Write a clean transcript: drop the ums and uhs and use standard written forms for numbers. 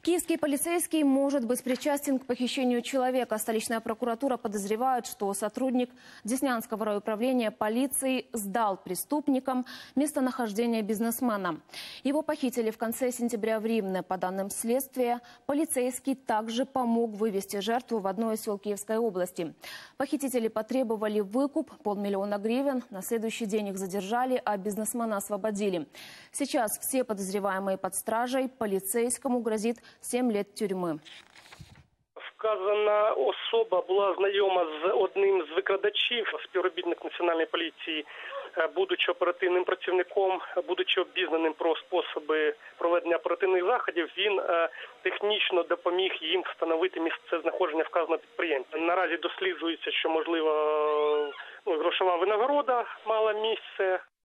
Киевский полицейский может быть причастен к похищению человека. Столичная прокуратура подозревает, что сотрудник Деснянского райуправления полиции сдал преступникам местонахождение бизнесмена. Его похитили в конце сентября в Ривне. По данным следствия, полицейский также помог вывести жертву в одно из сел Киевской области. Похитители потребовали выкуп – 500 000 гривен. На следующий день их задержали, а бизнесмена освободили. Сейчас все подозреваемые под стражей. Полицейскому грозит 7 лет тюрми. Вказана особа була знайома з одним з викрадачів, співробітник Національної поліції, будучи оперативним працівником, будучи обізнаним про способи проведення оперативних заходів, він технічно допоміг їм встановити місце знаходження вказаного підприємця. Наразі досліджується, що, можливо, грошова винагорода мала місце.